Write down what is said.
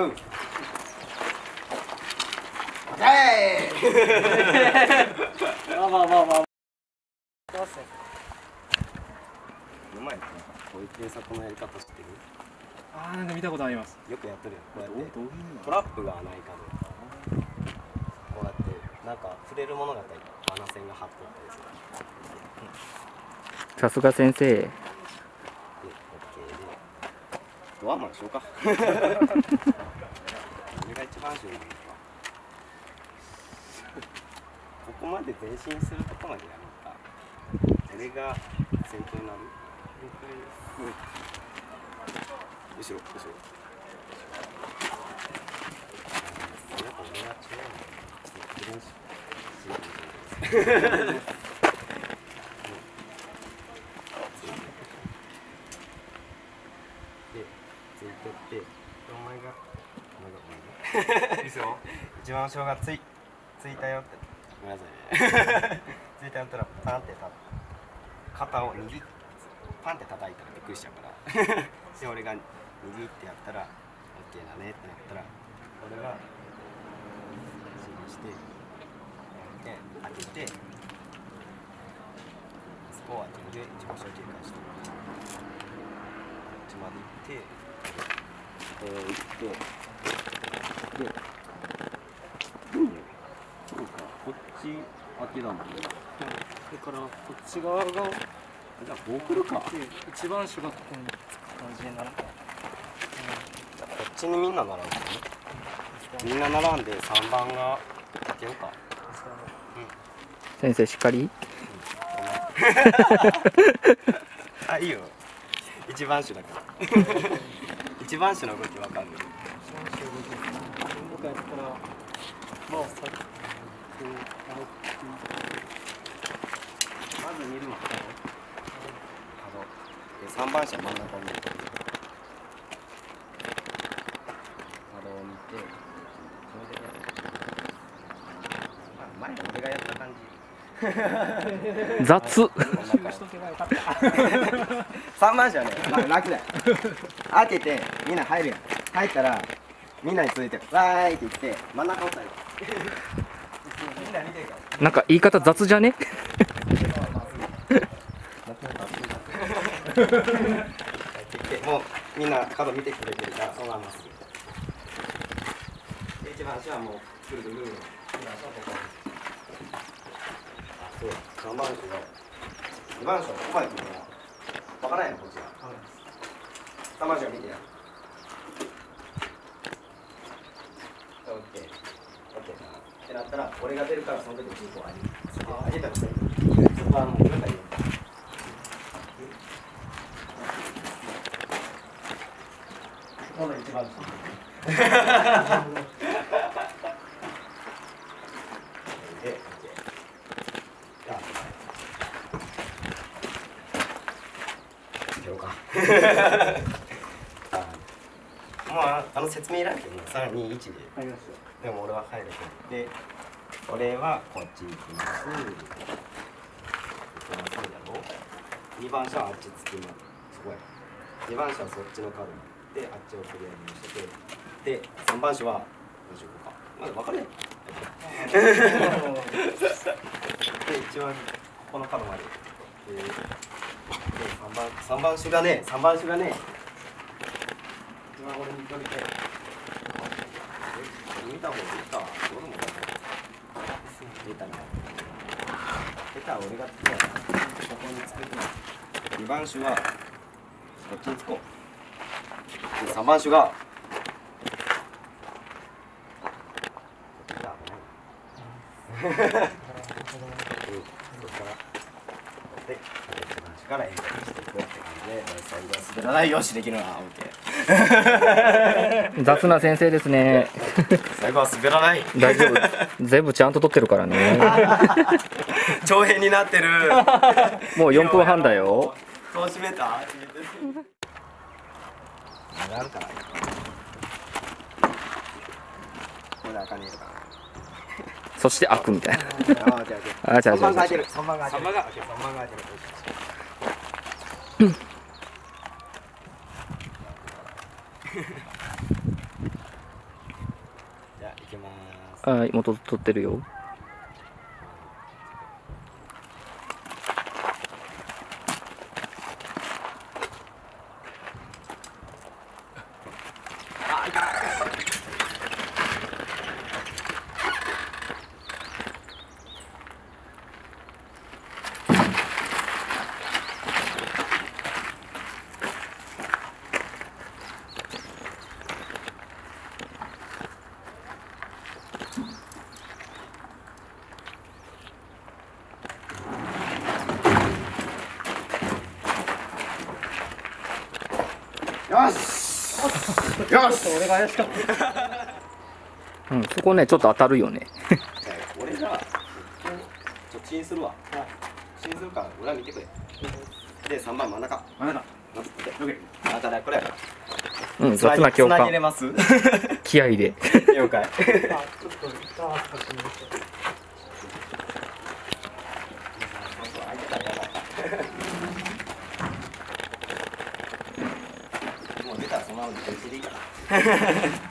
うんまあまあまあまあ。 うまいな。こういう検索のやり方知ってる？ ああ、なんか見たことあります。 よくやってるよ。こうやってどういうの？ トラップがないかで、こうやってなんか触れるものがあったり、穴線が張っとったりする。 さすが先生。 で、OK で。ドアマンしようか。これが一番重要なのか。ここまで前進するとこまでやろうか。これが先頭になる。後ろ。やっぱ俺が違うの。で、ついてって、お前がいいですよ。一番後ろがついたよって。ごめんなさいね。ついたよったらパンって肩を握ってパンって叩いたらびっくりしちゃうから。で、俺が握ってやったら OK だねってなったら、俺が指示してで開けて、そこを当てるで一番後ろ警戒してこっちまで行って行ってでそうか、こっち開けだもんね。 だからこっち側がじゃあこう来るか。 一番手がここにつく感じになるか。 こっちにみんな並ぶね。みんな並んで3番が開けようか。 先生しっかり。 あ、いいよ。一番手だから。一番手の動きわかる。 僕やったら、まあさっきまず見るの。3番車真ん中に角を見て、それで前俺がやった感じ。 雑。 3番車はね、まあ、楽だよ。開けてみんな入るやん。入ったらみんなに続いてわーいって言って真ん中押さえる。みんな見てるから。 なんか言い方雑じゃね？ もうみんな角見てくれてるからそのままっすぐ。で一番足はもうぐるぐるぐる。二番足はここ。そう。3番足が2番足はここまで来るから分からないのこっちが。3番足が見てや。オッケー。オッケーかな。ってなったら俺が出るからその時に進行上げたらそこはもう俺が言う。この一番もうあの説明いらんけどね、3、2、1で。でも俺は入ると言って、俺はこっち行きます。2番車はあっちつきます。そこや。2番車はそっちの角であっちをクリアにしてて、で3番手はどうしようか。まだ分かるやん。で一番ここの角まで。で3番手がね、一番俺に取れて、見た方がいいか。どれも出たね。出たら俺がつくやん。ここにつく。2番手はこっちにつこう。3番手がから演奏していこうって感じで、最後は滑らないよしできるな、OK。 雑な先生ですね。 最後は滑らない。 大丈夫。全部ちゃんと撮ってるからね。 長編になってる。 もう4分半だよ。 戸閉めた？まだあるかな。これで開かねえのかな。 そして開くみたいな。 あ、じゃあ3番が開いてる。3番が開いてる。 はい元取ってるよ。 よしよし俺が怪しかった。 うん、そこねちょっと当たるよね。 俺じゃあちょっとチンするわ。チンするから裏見てくれ。で3番真ん中あれだ。 まずこれあなたねこれやからうん、雑な共つなぎ入れ感。 ます気合いで。 了解あ、ちょっと板確認して。 もう出たらそのまま出ていいから